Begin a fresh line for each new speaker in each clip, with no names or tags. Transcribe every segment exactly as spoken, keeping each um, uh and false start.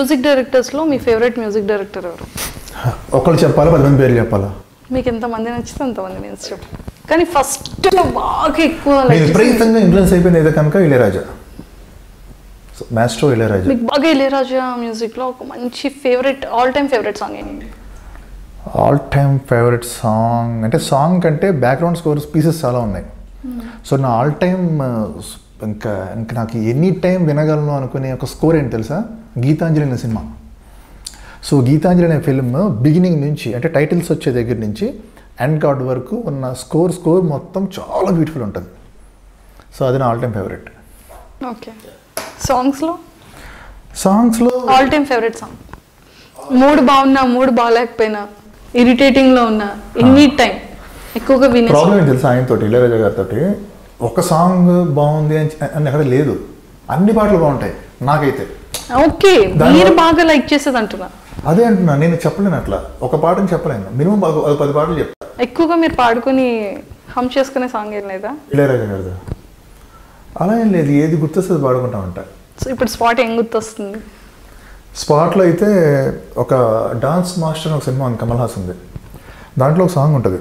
Music డైరెక్టర్స్లో మీ favourite music director ఎవరు?
ఒకళ్ళు చెప్పాలా పది మంది పేర్లు చెప్పాలా?
మీకు ఎంతమంది నచ్చితే అంతమంది నేను చెప్పాను, కానీ ఫస్ట్ బాగా ఎక్కువ
విపరీతంగా ఇన్ఫ్లుయెన్స్ అయిపోయింది ఏదో కనుక ఇళయరాజా, మాస్ట్రో ఇళయరాజా.
మీకు బాగా ఇళయరాజా మ్యూజిక్లో ఒక మంచి favourite all time favourite song ఏంటి?
ఆల్ టైమ్ ఫేవరెట్ సాంగ్ అంటే సాంగ్ కంటే బ్యాక్గ్రౌండ్ స్కోర్ పీసెస్ చాలా ఉన్నాయి. సో నా ఆల్ టైమ్ ఇంకా ఇంకా నాకు ఎనీ టైం వినగలను అనుకునే ఒక స్కోర్ ఏంటి తెలుసా? గీతాంజలి అనే సినిమా. సో గీతాంజలి అనే ఫిల్మ్ బిగినింగ్ నుంచి అంటే టైటిల్స్ వచ్చే దగ్గర నుంచి ఎండ్ కార్డ్ వరకు ఉన్న స్కోర్ స్కోర్ మొత్తం చాలా బ్యూటిఫుల్ ఉంటుంది. సో అది నా ఆల్ టైమ్ ఫేవరెట్.
ఓకే, సాంగ్స్లో
సాంగ్స్లో
all time favourite song, mood బాగున్నా మూడ్ బాగాలేకపోయినా ఇరిటేటింగ్లో ఉన్నా ఎనీ టైం ఎక్కువగా వినే
ప్రాబ్లం ఏంటి తెలుసా? ఆయనతో ఇళయరాజా గారితో ఒక సాంగ్ బాగుంది అని అని ఎక్కడ లేదు, అన్ని పాటలు బాగుంటాయి నాకైతే.
ఓకే, మీరు బాగా లైక్ చేసేది అంటున్నా.
అదే అంటున్నా, నేను చెప్పలేను అట్లా ఒక పాటని చెప్పలేను, మినిమం పది పాటలు చెప్తా.
ఎక్కువగా మీరు పాడుకొని హమ్ చేసుకునే సాంగ్ ఏం లేదా?
ఇళయరాజా గారిదా అలా ఏం లేదు, ఏది గుర్తొస్తుంది పాడుకుంటా ఉంటా.
సో ఇప్పుడు స్పాట్ ఏం గుర్తొస్తుంది?
స్పాట్లో అయితే ఒక డాన్స్ మాస్టర్ ఒక సినిమా ఉంది, కమల్ హాసన్ ఉంది. దాంట్లో ఒక సాంగ్ ఉంటుంది,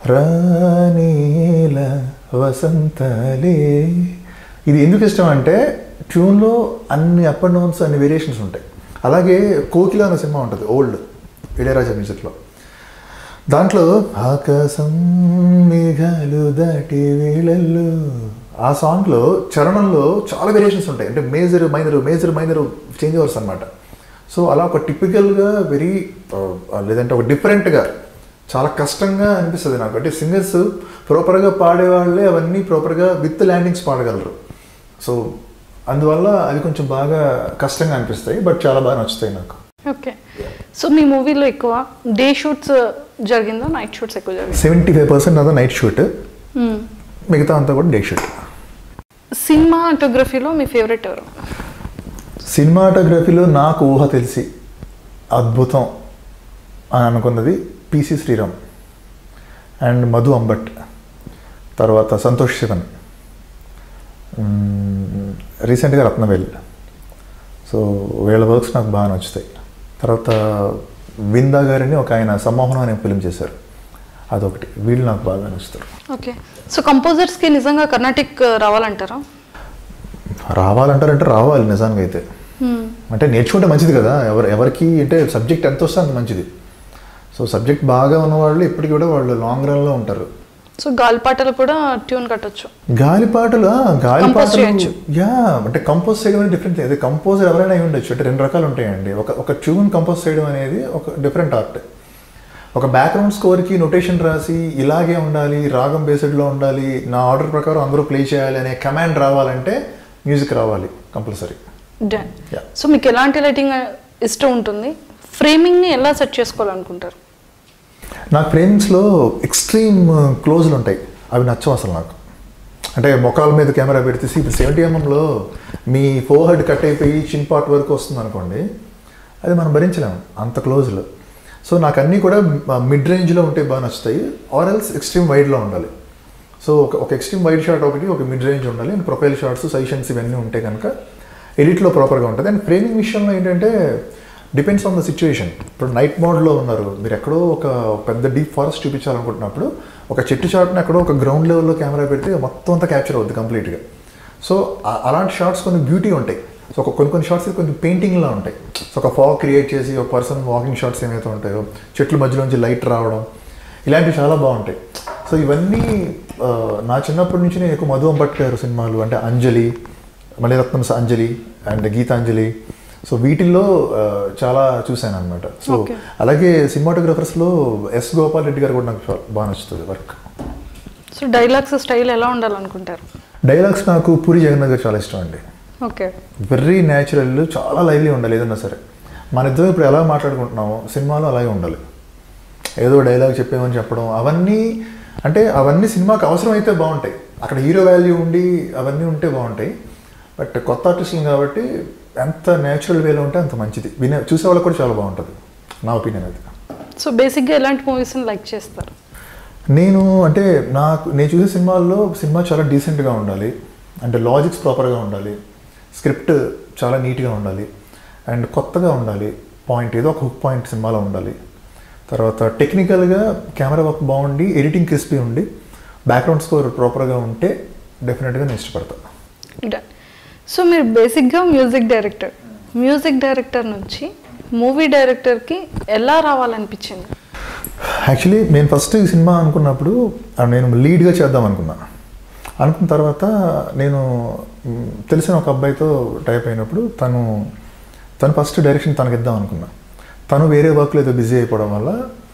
రానీల వసంతలే. ఇది ఎందుకు ఇష్టం అంటే ట్యూన్లో అన్ని అప్ అండ్ డౌన్స్ అన్ని వేరియేషన్స్ ఉంటాయి. అలాగే కోకిల అనే సినిమా ఉంటుంది ఓల్డ్ ఇళయరాజా మ్యూజిక్లో. దాంట్లో ఆకాశం మేఘాలు దాటి వేళల్లో ఆ సాంగ్లో చరణంలో చాలా వేరియేషన్స్ ఉంటాయి. అంటే major minor major minor change అవర్స్ అనమాట. సో అలా ఒక టిపికల్గా వెరీ లేదంటే ఒక డిఫరెంట్గా చాలా కష్టంగా అనిపిస్తుంది నాకు. అంటే సింగర్స్ ప్రాపర్గా పాడేవాళ్ళే అవన్నీ ప్రాపర్గా విత్ ల్యాండింగ్స్ పాడగలరు. సో అందువల్ల అవి కొంచెం బాగా కష్టంగా అనిపిస్తాయి, బట్ చాలా బాగా నచ్చుతాయి నాకు.
ఓకే, సో మీ మూవీలో ఎక్కువ డే షూట్స్ జరిగిందా నైట్ షూట్స్ ఎక్కువ జరిగింది?
సెవెంటీ ఫైవ్ పర్సెంట్ అదా నైట్ షూట్, మిగతా అంతా కూడా డే షూట్.
సినిమాటోగ్రఫీలో మీ ఫేవరెట్ ఎవరు?
సినిమాటోగ్రఫీలో నాకు ఊహ తెలిసి అద్భుతం అని అనుకున్నది పిసి శ్రీరామ్ అండ్ మధు అంబట్, తర్వాత సంతోష్ శివన్, రీసెంట్గా రత్నవేల్. సో వీళ్ళ వర్క్స్ నాకు బాగా నచ్చుతాయి. తర్వాత విందా గారిని ఒక ఆయన సమ్మోహనం అనే ఫిల్మ్ చేశారు, అదొకటి. వీళ్ళు నాకు బాగా నచ్చుతారు.
ఓకే, సో కంపోజర్స్కి నిజంగా కర్ణాటిక్ రావాలంటారా?
రావాలంటారంటే రావాలి నిజానికి అయితే. అంటే నేర్చుకుంటే మంచిది కదా, ఎవరు ఎవరికి అంటే సబ్జెక్ట్ ఎంత వస్తే అంత మంచిది. సో సబ్జెక్ట్ బాగా ఉన్నవాళ్ళు ఇప్పటికి కూడా వాళ్ళు లాంగ్ రన్లో ఉంటారు.
సో గాలిపాటలు కూడా ట్యూన్ కట్టచ్చు.
గాలిపాటలు గాలిపాటలు యా అంటే కంపోజ్ చేయడం అనేది డిఫరెంట్. అదే కంపోజర్ ఎవరైనా అయి ఉండొచ్చు. అంటే రెండు రకాలు ఉంటాయండి. ఒక ఒక ట్యూన్ కంపోజ్ చేయడం అనేది ఒక డిఫరెంట్ ఆర్ట్. ఒక బ్యాక్గ్రౌండ్ స్కోర్కి నొటేషన్ రాసి ఇలాగే ఉండాలి, రాగం బేస్డ్లో ఉండాలి, నా ఆర్డర్ ప్రకారం అందరూ ప్లే చేయాలి అనే కమాండ్ రావాలంటే మ్యూజిక్ రావాలి కంపల్సరీ.
డన్. సో మీకు ఎలాంటి లైటింగ్ ఇష్టం ఉంటుంది? ఫ్రేమింగ్ని ఎలా సెట్ చేసుకోవాలనుకుంటారు?
నాకు ఫ్రేమ్స్లో ఎక్స్ట్రీమ్ క్లోజ్లు ఉంటాయి, అవి నచ్చవు అసలు నాకు. అంటే మొక్కల మీద కెమెరా పెడితే ఇప్పుడు సెవెంటీ ఎంఎంలో మీ ఫోర్ హెడ్ కట్ అయిపోయి చిన్ పార్ట్ వరకు వస్తుంది అనుకోండి, అది మనం భరించలేము అంత క్లోజ్లో. సో నాకు అన్నీ కూడా మిడ్ రేంజ్లో ఉంటే బాగా నచ్చుతాయి, ఆర్ ఎల్స్ ఎక్స్ట్రీమ్ వైడ్లో ఉండాలి. సో ఒక ఒక ఎక్స్ట్రీమ్ వైడ్ షాట్ ఒకటి, ఒక మిడ్ రేంజ్ ఉండాలి, అండ్ ప్రొఫైల్ షాట్స్ సజెషన్స్ ఇవన్నీ ఉంటే కనుక ఎడిట్లో ప్రాపర్గా ఉంటుంది. అండ్ ఫ్రేమింగ్ విషయంలో ఏంటంటే డిపెండ్స్ ఆన్ ద సిచ్యువేషన్. ఇప్పుడు నైట్ మోడ్లో ఉన్నారు, మీరు ఎక్కడో ఒక పెద్ద డీప్ ఫారెస్ట్ చూపించాలనుకుంటున్నప్పుడు ఒక చెట్టు షాట్ని ఎక్కడో ఒక గ్రౌండ్ లెవెల్లో కెమెరా పెడితే మొత్తం అంతా క్యాప్చర్ అవుద్ది కంప్లీట్గా. సో అలాంటి షాట్స్ కొన్ని బ్యూటీ ఉంటాయి. సో ఒక కొన్ని కొన్ని షాట్స్ కొంచెం పెయింటింగ్లా ఉంటాయి. సో ఒక ఫాగ్ క్రియేట్ చేసి ఒక పర్సన్ వాకింగ్ షాట్స్ ఏమైతే ఉంటాయో, చెట్ల మధ్యలోంచి లైట్ రావడం, ఇలాంటివి చాలా బాగుంటాయి. సో ఇవన్నీ నా చిన్నప్పటి నుంచి నేను ఎక్కువ మధు అంబట్ గారు సినిమాలు అంటే అంజలి, మణిరత్నం అంజలి అండ్ గీతాంజలి, సో వీటిల్లో చాలా చూశాను అనమాట. సో అలాగే సినిమాటోగ్రఫర్స్లో ఎస్ గోపాల్ రెడ్డి గారు కూడా నాకు బాగా నచ్చుతుంది వర్క్.
సో డైలాగ్స్ స్టైల్ ఎలా ఉండాలనుకుంటారు?
డైలాగ్స్ నాకు పూరి జగన్నాథ్ గారు చాలా ఇష్టం అండి.
ఓకే,
వెరీ న్యాచురల్, చాలా లైవ్లీ ఉండాలి ఏదన్నా సరే. మన ఇద్దరం ఇప్పుడు ఎలా మాట్లాడుకుంటున్నామో సినిమాలో అలాగే ఉండాలి. ఏదో డైలాగ్ చెప్పేమని చెప్పడం అవన్నీ అంటే అవన్నీ సినిమాకి అవసరం అయితే బాగుంటాయి, అక్కడ హీరో వాల్యూ ఉండి అవన్నీ ఉంటే బాగుంటాయి. బట్ కొత్త ఆర్టిస్టులు కాబట్టి ఎంత న్యాచురల్ వేలో ఉంటే అంత మంచిది, వినే చూసే వాళ్ళకి కూడా చాలా బాగుంటుంది నా ఒపీనియన్ అది.
సో బేసిక్గా ఎలాంటి మూవీస్ని లైక్ చేస్తారు?
నేను అంటే నాకు నేను చూసే సినిమాల్లో సినిమా చాలా డీసెంట్గా ఉండాలి, అంటే లాజిక్స్ ప్రాపర్గా ఉండాలి, స్క్రిప్ట్ చాలా నీట్గా ఉండాలి, అండ్ కొత్తగా ఉండాలి, పాయింట్ ఏదో ఒక హుక్ పాయింట్ సినిమాలో ఉండాలి. తర్వాత టెక్నికల్గా కెమెరా వర్క్ బాగుండి, ఎడిటింగ్ క్రిస్పీ ఉండి, బ్యాక్గ్రౌండ్ స్కోర్ ప్రాపర్గా ఉంటే డెఫినెట్గా నేను ఇష్టపడతాను.
సో మీరు బేసిక్గా మ్యూజిక్ డైరెక్టర్, మ్యూజిక్ డైరెక్టర్ నుంచి మూవీ డైరెక్టర్కి ఎలా రావాలనిపించింది?
యాక్చువల్లీ నేను ఫస్ట్ ఈ సినిమా అనుకున్నప్పుడు నేను లీడ్గా చేద్దాం అనుకున్నాను. అనుకున్న తర్వాత నేను తెలిసిన ఒక అబ్బాయితో టైప్ అయినప్పుడు తను తను ఫస్ట్ డైరెక్షన్ తనకి ఇద్దాం అనుకున్నాను. తను వేరే వర్క్లో ఏదో బిజీ అయిపోవడం వల్ల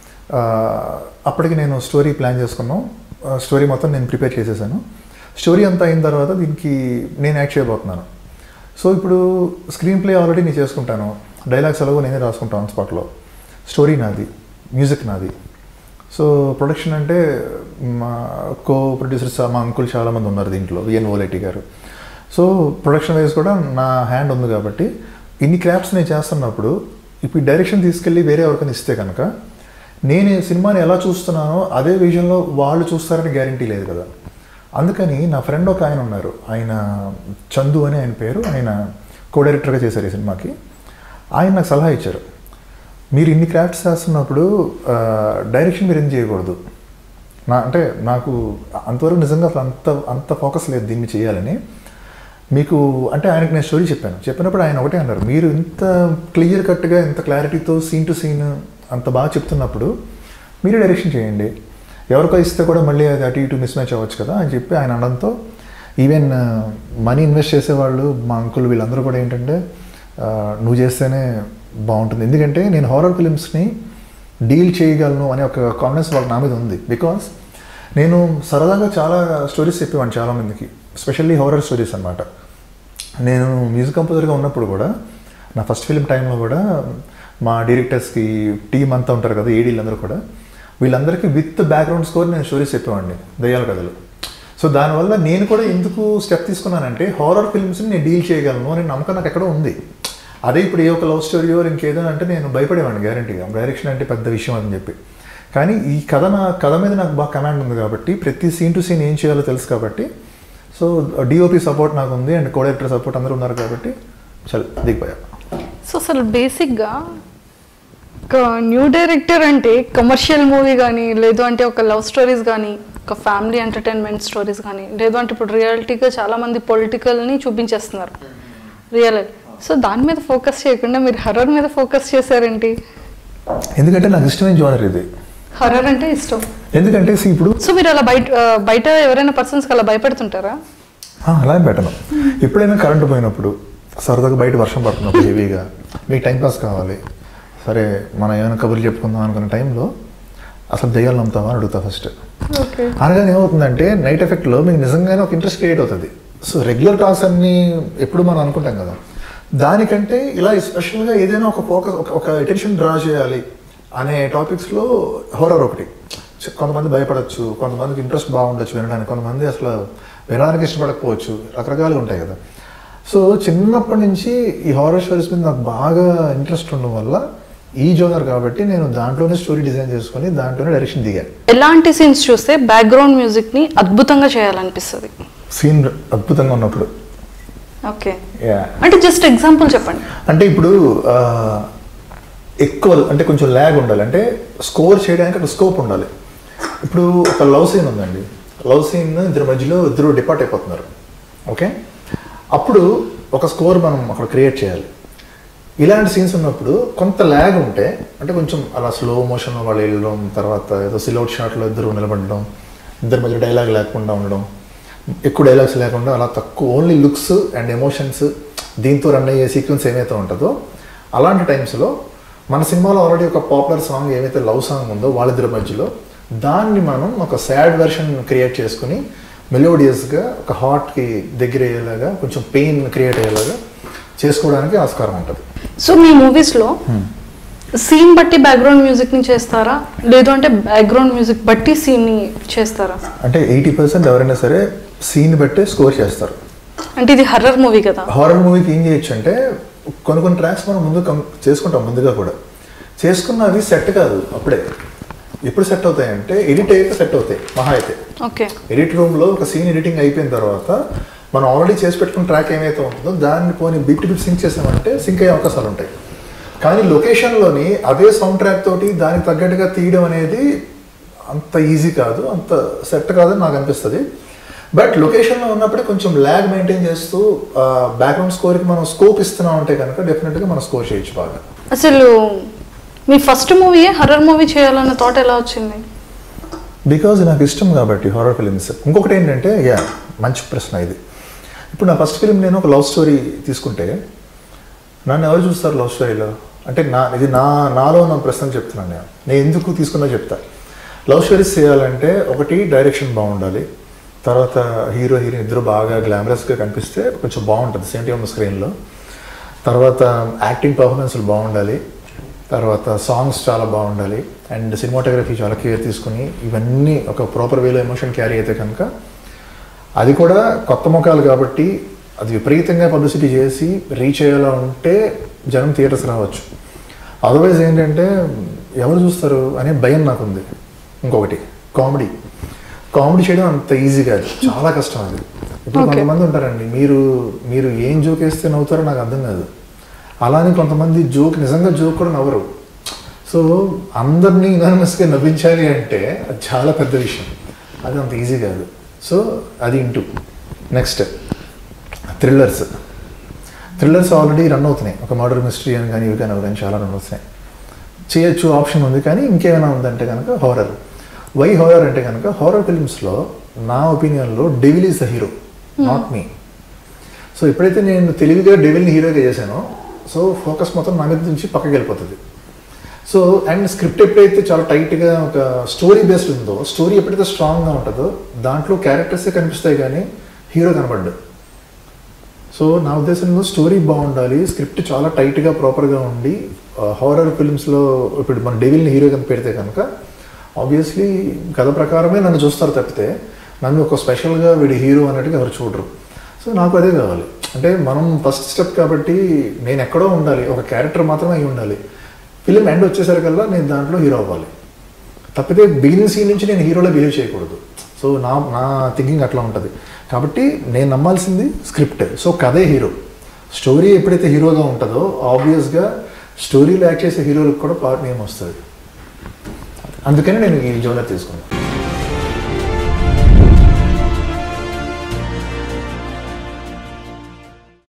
అప్పటికి నేను స్టోరీ ప్లాన్ చేసుకున్నాం. స్టోరీ మొత్తం నేను ప్రిపేర్ చేసేసాను. స్టోరీ అంతా అయిన తర్వాత దీనికి నేను యాక్ట్ చేయబోతున్నాను. సో ఇప్పుడు స్క్రీన్ ప్లే ఆల్రెడీ నేను చేసుకుంటాను, డైలాగ్స్ ఎలాగో నేనే రాసుకుంటాను స్పాట్లో, స్టోరీ నాది, మ్యూజిక్ నాది. సో ప్రొడక్షన్ అంటే మా కో ప్రొడ్యూసర్స్ మా అంకుల్ చాలామంది ఉన్నారు దీంట్లో, విఎన్ ఓలైటీ గారు. సో ప్రొడక్షన్ వైజ్ కూడా నా హ్యాండ్ ఉంది కాబట్టి ఇన్ని క్రాఫ్ట్స్ నేను చేస్తున్నప్పుడు ఇప్పుడు డైరెక్షన్ తీసుకెళ్ళి వేరే ఎవరికైనా ఇస్తే కనుక నేను ఈ సినిమాని ఎలా చూస్తున్నానో అదే విజన్లో వాళ్ళు చూస్తారని గ్యారంటీ లేదు కదా. అందుకని నా ఫ్రెండ్ ఒక ఆయన ఉన్నారు, ఆయన చందు అని ఆయన పేరు, ఆయన కో డైరెక్టర్గా చేశారు ఈ సినిమాకి. ఆయన నాకు సలహా ఇచ్చారు, మీరు ఇన్ని క్రాఫ్ట్స్ చేస్తున్నప్పుడు డైరెక్షన్ మీరు ఏం చేయకూడదు. నా అంటే నాకు అంతవరకు నిజంగా అసలు అంత అంత ఫోకస్ లేదు దీన్ని చేయాలని. మీకు అంటే ఆయనకు నేను స్టోరీ చెప్పాను. చెప్పినప్పుడు ఆయన ఒకటే అన్నారు, మీరు ఇంత క్లియర్ కట్గా ఇంత క్లారిటీతో సీన్ టు సీన్ అంత బాగా చెప్తున్నప్పుడు మీరే డైరెక్షన్ చేయండి, ఎవరికో ఇస్తే కూడా మళ్ళీ అది అటు ఇటు మిస్ మ్యాచ్ అవ్వచ్చు కదా అని చెప్పి ఆయన అనడంతో ఈవెన్ మనీ ఇన్వెస్ట్ చేసేవాళ్ళు మా అంకుల్ వీళ్ళందరూ కూడా ఏంటంటే నువ్వు చేస్తేనే బాగుంటుంది, ఎందుకంటే నేను హారర్ ఫిలిమ్స్ని డీల్ చేయగలను అనే ఒక కాన్ఫిడెన్స్ వాళ్ళకి నా మీద ఉంది. బికాస్ నేను సరదాగా చాలా స్టోరీస్ చెప్పేవాడిని చాలామందికి, ఎస్పెషల్లీ హారర్ స్టోరీస్ అనమాట. నేను మ్యూజిక్ కంపోజర్గా ఉన్నప్పుడు కూడా నా ఫస్ట్ ఫిలిం టైంలో కూడా మా డైరెక్టర్స్కి టీం అంతా ఉంటారు కదా, ఏడీలందరూ కూడా, వీళ్ళందరికీ విత్ బ్యాక్గ్రౌండ్ స్కోర్ నేను స్టోరీస్ చెప్పేవాడిని, దయ్యాల కథలు. సో దానివల్ల నేను కూడా ఎందుకు స్టెప్ తీసుకున్నానంటే హారర్ ఫిల్మ్స్ని నేను డీల్ చేయగలను అనే నమ్మకం నాకు ఎక్కడో ఉంది. అదే ఇప్పుడు ఏ ఒక లవ్ స్టోరీయో ఇంకేదో అంటే నేను భయపడేవాడిని గ్యారంటీగా, డైరెక్షన్ అంటే పెద్ద విషయం అని చెప్పి. కానీ ఈ కథ నా కథ మీద నాకు బాగా కమాండ్ ఉంది కాబట్టి, ప్రతి సీన్ టు సీన్ ఏం చేయాలో తెలుసు కాబట్టి, సో డిఓపి సపోర్ట్ నాకు ఉంది అండ్ కో డైరెక్టర్ సపోర్ట్ అందరూ ఉన్నారు కాబట్టి చల్ దిగిపోయా.
సో అసలు బేసిక్గా ఒక న్యూ డైరెక్టర్ అంటే కమర్షియల్ మూవీ కానీ, లేదు అంటే ఒక లవ్ స్టోరీస్ కానీ, ఒక ఫ్యామిలీ ఎంటర్టైన్మెంట్ స్టోరీస్ కానీ, లేదు అంటే ఇప్పుడు రియాలిటీగా చాలామంది పొలిటికల్ని చూపించేస్తున్నారు రియల్. సో దాని మీద ఫోకస్ చేయకుండా మీరు హర్రర్ మీద ఫోకస్ చేశారేంటి?
ఎందుకంటే నాకు ఇష్టమైన జోనర్ ఇది,
హర్రర్ అంటే ఇష్టం.
ఎందుకంటే ఇప్పుడు
సో మీరు అలా బయట బయట ఎవరైనా పర్సన్స్కి అలా భయపెడుతుంటారా?
అలా పెట్టను. ఎప్పుడైనా కరెంటు పోయినప్పుడు, సరదాగా బయట వర్షం పడుతున్నప్పుడు హెవీగా మీకు టైంపాస్ కావాలి, సరే మనం ఏమైనా కబుర్లు చెప్పుకుందాం అనుకున్న టైంలో అసలు దెయ్యాలు నమ్ముతావా అని అడుగుతా ఫస్ట్. అనగానే ఏమవుతుందంటే నైట్ ఎఫెక్ట్లో మీకు నిజంగానే ఒక ఇంట్రెస్ట్ క్రియేట్ అవుతుంది. సో రెగ్యులర్ టాక్స్ అన్ని ఎప్పుడు మనం అనుకుంటాం కదా, దానికంటే ఇలా స్పెషల్గా ఏదైనా ఒక ఫోకస్ ఒక అటెన్షన్ డ్రా చేయాలి అనే టాపిక్స్లో హొరర్ ఒకటి. కొంతమంది భయపడవచ్చు, కొంతమందికి ఇంట్రెస్ట్ బాగుండొచ్చు వినడానికి, కొంతమంది అసలు వినడానికి ఇష్టపడకపోవచ్చు, రకరకాలుగా ఉంటాయి కదా. సో చిన్నప్పటి నుంచి ఈ హారర్ స్టోరీస్ మీద నాకు బాగా ఇంట్రెస్ట్ ఉండడం వల్ల ఈ జోనర్ కాబట్టి నేను దాంట్లోనే స్టోరీ డిజైన్ చేసుకుని దాంట్లోనే డైరెక్షన్ దిగాను.
ఎలాంటి సీన్స్ చూస్తే బ్యాక్గ్రౌండ్ మ్యూజిక్ని అద్భుతంగా చేయాలనిపిస్తుంది?
సీన్ అద్భుతంగా ఉన్నప్పుడు.
ఓకే, అంటే జస్ట్ ఎగ్జాంపుల్ చెప్పండి.
అంటే ఇప్పుడు ఎక్కువ అంటే కొంచెం ల్యాగ్ ఉండాలి, అంటే స్కోర్ చేయడానికి ఒక స్కోప్ ఉండాలి. ఇప్పుడు ఒక లవ్ సీన్ ఉందండి, లవ్ సీన్ ఇద్దరి మధ్యలో ఇద్దరు డిపార్ట్ అయిపోతున్నారు, ఓకే, అప్పుడు ఒక స్కోర్ మనం అక్కడ క్రియేట్ చేయాలి. ఇలాంటి సీన్స్ ఉన్నప్పుడు కొంత ల్యాగ్ ఉంటే, అంటే కొంచెం అలా స్లో మోషన్లో వాళ్ళు వెళ్ళడం, తర్వాత ఏదో సిలౌట్ షాట్లో ఇద్దరు నిలబడడం, ఇద్దరి మధ్య డైలాగ్ లేకుండా ఉండడం, ఎక్కువ డైలాగ్స్ లేకుండా అలా తక్కువ ఓన్లీ లుక్స్ అండ్ ఎమోషన్స్ దీంతో రన్ అయ్యే సీక్వెన్స్ ఏమైతే ఉంటుందో అలాంటి టైమ్స్లో మన సినిమాలో ఆల్రెడీ ఒక పాపులర్ సాంగ్ ఏమైతే లవ్ సాంగ్ ఉందో వాళ్ళిద్దరి మధ్యలో దాన్ని మనం ఒక సాడ్ వెర్షన్ క్రియేట్ చేసుకుని మెలోడియస్గా ఒక హార్ట్కి దగ్గర అయ్యేలాగా కొంచెం పెయిన్ క్రియేట్ అయ్యేలాగా చేసుకోవడానికి ఆస్కారం ఉంటుంది.
సో మీ మూవీస్లో సీన్ బట్టి బ్యాక్గ్రౌండ్ మ్యూజిక్ని చేస్తారా, లేదు అంటే బ్యాక్గ్రౌండ్ మ్యూజిక్ బట్టి సీన్ని చేస్తారా?
అంటే ఎయిటీ పర్సెంట్ ఎవరైనా సరే సీన్ బట్టే స్కోర్ చేస్తారు.
అంటే ఇది హర్రర్ మూవీ కదా,
హారర్ మూవీకి ఏం చేయొచ్చు అంటే కొన్ని కొన్ని ట్రాక్స్ మనం ముందు చేసుకుంటాం, ముందుగా కూడా చేసుకున్నవి సెట్ కాదు అప్పుడే. ఎప్పుడు సెట్ అవుతాయంటే ఎడిట్ అయితే సెట్ అవుతాయి మహా అయితే.
ఓకే,
ఎడిట్ రూమ్లో ఒక సీన్ ఎడిటింగ్ అయిపోయిన తర్వాత మనం ఆల్రెడీ చేసి పెట్టుకున్న ట్రాక్ ఏమైతే ఉంటుందో దాన్ని పోనీ బిట్ బిట్ సింక్ చేసామంటే సింక్ అయ్యే అవకాశాలు ఉంటాయి. కానీ లొకేషన్లోని అదే సౌండ్ ట్రాక్ తోటి దానికి తగ్గట్టుగా తీయడం అనేది అంత ఈజీ కాదు, అంత సెట్ కాదని నాకు అనిపిస్తుంది. బట్ లొకేషన్లో ఉన్నప్పుడే కొంచెం ల్యాగ్ మెయింటైన్ చేస్తూ బ్యాక్గ్రౌండ్ స్కోర్కి మనం స్కోప్ ఇస్తున్నాం అంటే కనుక డెఫినెట్గా మనం స్కోర్ చేయొచ్చు బాగా.
అసలు మీ ఫస్ట్ మూవీ హర్రర్ మూవీ చేయాలన్న థాట్ ఎలా వచ్చింది?
బికాజ్ నాకు ఇష్టం కాబట్టి హారర్ ఫిలిమ్స్. ఇంకొకటి ఏంటంటే యా మంచి ప్రశ్న ఇది. ఇప్పుడు నా ఫస్ట్ ఫిలిం నేను ఒక లవ్ స్టోరీ తీసుకుంటే నన్ను ఎవరు చూస్తారు లవ్ స్టోరీలో అంటే నా ఇది నా నాలో నా ప్రశ్న చెప్తున్నాను. నేను నేను ఎందుకు తీసుకున్నా చెప్తా. లవ్ స్టోరీస్ చేయాలంటే ఒకటి డైరెక్షన్ బాగుండాలి, తర్వాత హీరో హీరోయిన్ ఇద్దరు బాగా గ్లామరస్గా కనిపిస్తే కొంచెం బాగుంటుంది సేమ్ టైం స్క్రీన్లో, తర్వాత యాక్టింగ్ పర్ఫార్మెన్స్లు బాగుండాలి, తర్వాత సాంగ్స్ చాలా బాగుండాలి, అండ్ సినిమాటోగ్రఫీ చాలా కేర్ తీసుకుని ఇవన్నీ ఒక ప్రాపర్ వేలో ఎమోషన్ క్యారీ అయితే కనుక అది కూడా కొత్త ముఖాలు కాబట్టి అది విపరీతంగా పబ్లిసిటీ చేసి రీచ్ అయ్యేలా ఉంటే జనం థియేటర్స్ రావచ్చు. అదర్వైజ్ ఏంటంటే ఎవరు చూస్తారు అనే భయం నాకుంది. ఇంకొకటి కామెడీ కామెడీ చేయడం అంత ఈజీ కాదు, చాలా కష్టం అది. ఇప్పుడు కొంతమంది ఉంటారండి, మీరు మీరు ఏం జోక్ వేస్తే నవ్వుతారో నాకు అర్థం కాదు, అలానే కొంతమంది జోక్ నిజంగా జోక్ కూడా నవ్వరు. సో అందరినీ యునానిమస్గా నవ్వించాలి అంటే అది చాలా పెద్ద విషయం, అది అంత ఈజీ కాదు. సో అది into next thrillers thrillers already run అవుతున్నాయి. ఒక మర్డర్ మిస్టరీ అని కానీ ఇవి కానీ అవి కానీ చాలా రన్ అవుతున్నాయి. చేయొచ్చు ఆప్షన్ ఉంది. కానీ ఇంకేమైనా ఉందంటే కనుక హారర్. వై హారర్ అంటే కనుక హారర్ ఫిల్మ్స్లో నా ఒపీనియన్లో devil is the hero, not me. So ఎప్పుడైతే నేను తెలివిగా డెవిల్ని హీరోగా చేశానో సో ఫోకస్ మొత్తం నా మీద నుంచి పక్కకి వెళ్ళిపోతుంది. సో అండ్ స్క్రిప్ట్ ఎప్పుడైతే చాలా టైట్గా ఒక స్టోరీ బేస్డ్ ఉందో, స్టోరీ ఎప్పుడైతే స్ట్రాంగ్గా ఉంటుందో దాంట్లో క్యారెక్టర్సే కనిపిస్తాయి కానీ హీరో కనబడ్డు. సో నా ఉద్దేశంలో స్టోరీ బాగుండాలి, స్క్రిప్ట్ చాలా టైట్గా ప్రాపర్గా ఉండి హారర్ ఫిల్మ్స్లో ఇప్పుడు మన డెవిల్ని హీరో కనుక పెడితే కనుక ఆబ్వియస్లీ కథ ప్రకారమే నన్ను చూస్తారు తప్పితే నన్ను ఒక స్పెషల్గా వీడి హీరో అన్నట్టుగా ఎవరు చూడరు. సో నాకు అదే కావాలి. అంటే మనం ఫస్ట్ స్టెప్ కాబట్టి నేను ఎక్కడో ఉండాలి, ఒక క్యారెక్టర్ మాత్రమే అయి ఉండాలి. ఫిలిం ఎండ్ వచ్చేసరికల్లా నేను దాంట్లో హీరో అవ్వాలి తప్పితే బిగినింగ్ సీన్ నుంచి నేను హీరోలో బిహేవ్ చేయకూడదు. సో నా నా థింకింగ్ అట్లా ఉంటుంది. కాబట్టి నేను నమ్మాల్సింది స్క్రిప్ట్. సో కథే హీరో. స్టోరీ ఎప్పుడైతే హీరోగా ఉంటుందో ఆబ్వియస్గా స్టోరీలో యాక్ట్ చేసే హీరోలకు కూడా పార్ట్ నేమ్ వస్తుంది. అందుకని నేను ఈ జోనర్ తీసుకున్నాను.